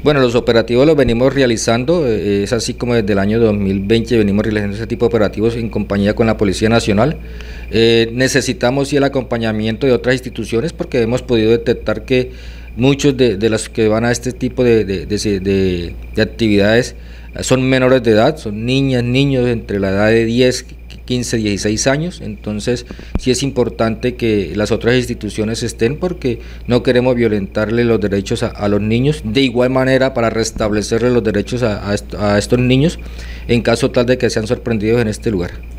Bueno, los operativos los venimos realizando, es así como desde el año 2020 venimos realizando ese tipo de operativos en compañía con la Policía Nacional. Necesitamos sí el acompañamiento de otras instituciones porque hemos podido detectar que muchos de los que van a este tipo de actividades son menores de edad, son niñas, niños entre la edad de 10, 15, 16 años, entonces sí es importante que las otras instituciones estén porque no queremos violentarle los derechos a los niños, de igual manera para restablecerle los derechos a estos niños en caso tal de que sean sorprendidos en este lugar.